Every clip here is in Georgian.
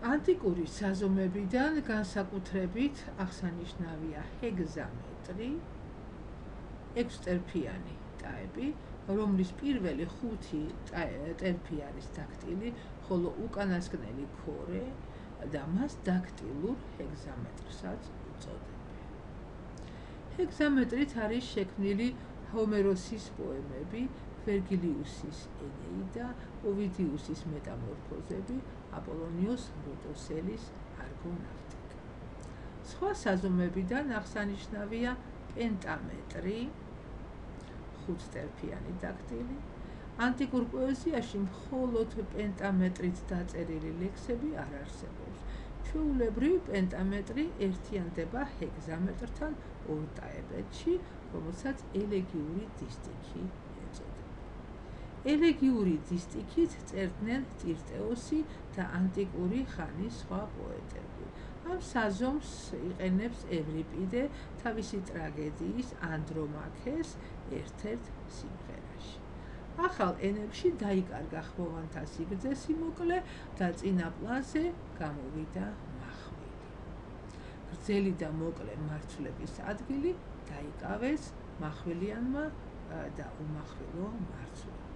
ანტიკური საზომებიდან განსაკუთრებით აღსანიშნავია ჰეგზამეტრი, 6 ტერფიანი ტაეპი, რომლის პირველი 5 ტერფი არის დაქტილი, ხოლო უკანასკნელი ქორე და მას დაქტილურ ჰეგზამეტრსაც უწოდებენ. ჰეგზამეტრით არის შექმნილი ჰომეროსის პოემები, ვერგილიუსის ენეიდა, ოვიდიუსის მეტამორფოზები, აპოლონიოს როდოსელის არგონავტიკა. სხვა საზომებიდან აღსანიშნავია პენტამეტრი, 5 ტერფიანი დაქტილი. ანტიკურ პოეზიაში მხოლოდ პენტამეტრით დაწერილი ლექსები არ არსებობს. ჩვეულებრივ პენტამეტრი ერთიანდება ჰეგზამეტრთან 2 ტაეპებში, რომელსაც ელეგიური დისტიქი ეწოდება. ელეგიური დისტიქით წერდნენ ტირტეოსი და ანტიკური ხანის სხვა პოეტები. ამ საზომს იყენებს ევრიპიდე თავისი ტრაგედიის ანდრომაქეს ერთ-ერთ სიმღერაში. ახალ ენებში დაიკარგა ხმოვანთა სიგრძე სიმოკლე და წინა პლანზე გამოვიდა მახვილი. გრძელი და მოკლე მარცვლების ადგილი დაიკავეს მახვილიანმა და უმახვილო მარცვლებმა.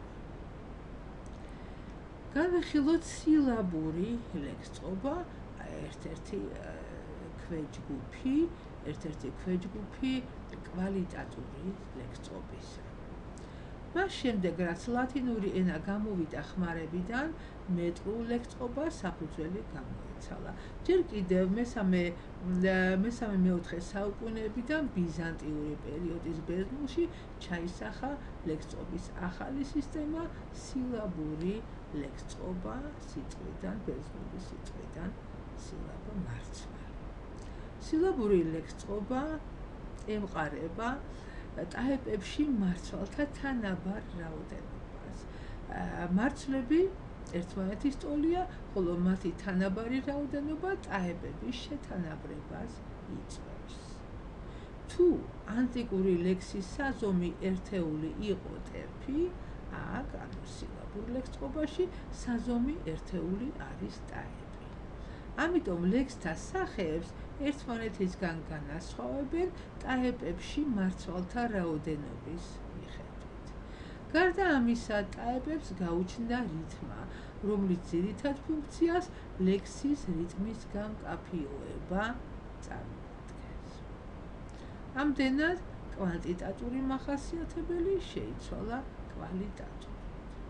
განვიხილოთ სილაბური ლექსწყობა, ერთ-ერთი ქვეჯგუფი კვალიტატური ლექსწყობისა. მას შემდეგ, რაც ლათინური ენა გამოვიდა ხმარებიდან, მეტრულ ლექსწყობას საფუძველი გამოეცალა. ჯერ კიდევ მესამე-მეოთხე საუკუნეებიდან ბიზანტიური პერიოდის ბერძნულში ჩაისახა ლექსწყობის ახალი სისტემა, სილაბური ლექსწყობა, სიტყვიდან, ბერძნული სიტყვიდან სილაბა მარცვალი. სილაბური ლექსწყობა ემყარება ტაეპებში მარცვალთა თანაბარ რაოდენობას. მარცვლები ერთმანეთის ტოლია, ხოლო მათი თანაბარი რაოდენობა ტაეპების შეთანაბრებას იწვევს. თუ ანტიკური ლექსის საზომი ერთეული იყო ტერფი, აქ, ანუ სილაბურ ლექსწყობაში, საზომი ერთეული არის ტაეპი. ამიტომ ლექსთა სახეებს ერთმანეთისგან განასხვავებენ ტაეპებში მარცვალთა რაოდენობის მიხედვით. გარდა ამისა, ტაეპებს გაუჩნდა რითმა, რომლის ძირითად ფუნქციას ლექსის რიტმის გამკაფიოება წარმოადგენს. ამდენად, კვანტიტატური მახასიათებელი შეიცვალა კვალიტატურად.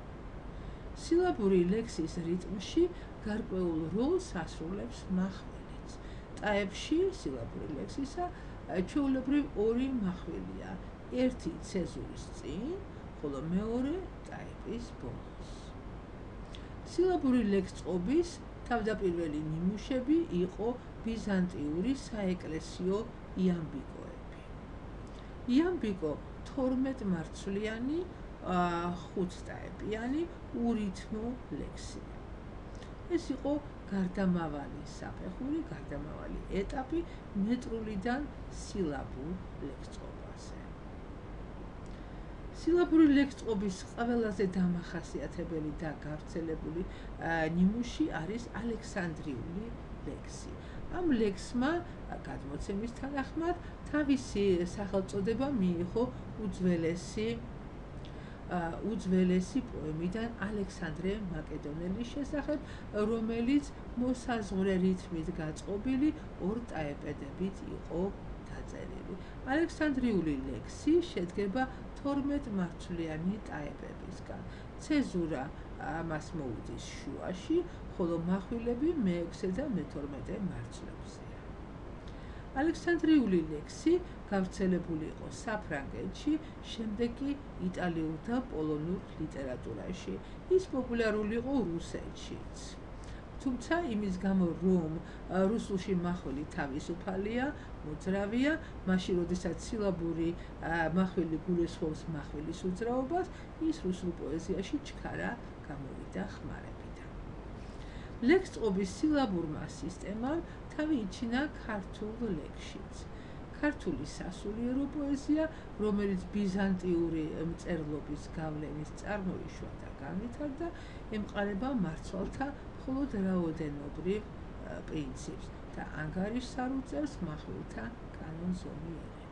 სილაბური ლექსის რიტმში გარკვეულ როლს ასრულებს მახვილი. ტაეპში სილაბური ლექსისა ჩვეულებრივ 2 მახვილია, ერთი ცეზურის წინ, ხოლო მეორე ტაეპის ბოლოს. სილაბური ლექსწყობის თავდაპირველი ნიმუშები იყო ბიზანტიური საეკლესიო იამბიკოები. იამბიკო 12 მარცვლიანი, 5 ტაეპიანი ურითმო ლექსია. ეს იყო გარდამავალი საფეხური, გარდამავალი ეტაპი მეტრულიდან სილაბურ ლექსწყობაზე. სილაბური ლექსწყობის ყველაზე დამახასიათებელი და გავრცელებული ნიმუში არის ალექსანდრიული ლექსი. ამ ლექსმა გადმოცემის თანახმად თავისი სახელწოდება მიიღო უძველესი პოემიდან ალექსანდრე მაკედონელის შესახებ, რომელიც მოსაზღვრე რითმით გაწყობილი 2 ტაეპედებით იყო დაწერილი. ალექსანდრიული ლექსი შედგება 12 მარცვლიანი ტაეპებისგან. ცეზურა მას მოუდის შუაში, ხოლო მახვილები მე-6 და მე-12 მარცვლებზეა. ალექსანდრიული ლექსი გავრცელებული იყო საფრანგეთში, შემდეგ კი იტალიურ და პოლონურ ლიტერატურაში. ის პოპულარული იყო რუსეთშიც. თუმცა იმის გამო, რომ რუსულში მახვილი თავისუფალია, მოძრავია, მაშინ როდესაც სილაბური მახვილი გულისხმობს მახვილის უძრაობას, ის რუსულ პოეზიაში ჩქარა გამოვიდა ხმარებიდან. ლექსწყობის სილაბურმა სისტემამ თავი იჩინა ქართულ ლექსშიც. ქართული სასულიერო პოეზია, რომელიც ბიზანტიური მწერლობის გავლენის წარმოიშვა და განვითარდა, ემყარება მარცვალთა მხოლოდ რაოდენობრივ პრინციპს და ანგარიშსარუწევს მახვილთა კანონზომიერებას.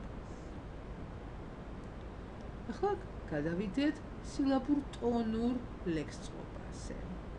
ახლა გადავიდეთ სილაბურ ტონურ ლექსწყობაზე.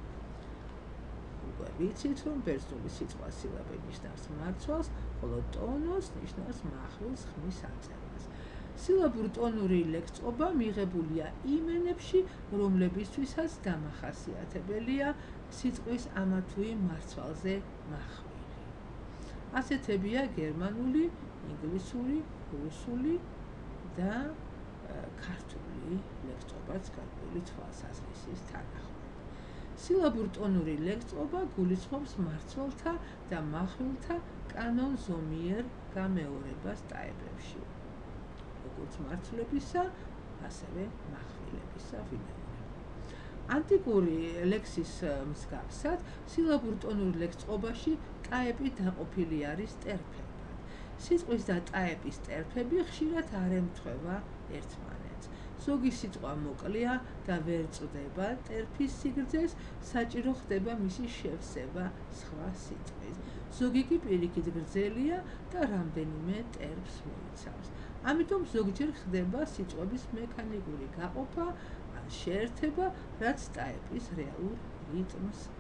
უკვე ვიცით, რომ ბერძნული სიტყვა სილაბე ნიშნავს მარცვალს, ხოლო ტონოს ნიშნავს მახვილს ხმის აწევას. სილაბურ ტონური ლექსწყობა მიღებულია იმ ენებში, რომლებისთვისაც დამახასიათებელია სიტყვის ამა თუ იმ მარცვალზე მახვილი. ასეთებია გერმანული, ინგლისური, რუსული და ქართული ლექსწყობაც გარკვეული თვალსაზრისის თანახმად. სილაბურ ტონური ლექსწყობა გულისხმობს მარცვალთა და მახვილთა კანონზომიერ გამეორებას ტაეპებში, როგორც მარცვლებისა, ასევე მახვილებისა ვინაობა. ანტიკური ლექსის მსგავსად, სილაბურ ტონურ ლექსწყობაში ტაეპი დაყოფილი არის ტერფებად. სიტყვის და ტაეპის ტერფები ხშირად არ ემთხვევა ერთმანეთს. ზოგი სიტყვა მოკლეა და ვერ წვდება ტერფის სიგრძეს, საჭირო ხდება მისი შევსება სხვა სიტყვის. ზოგი კი პირიქით გრძელია და რამდენიმე ტერფს მოიცავს. ამიტომ ზოგჯერ ხდება სიტყვების მექანიკური გაყოფა ან შეერთება, რაც ტაეპის რეალურ რიტმს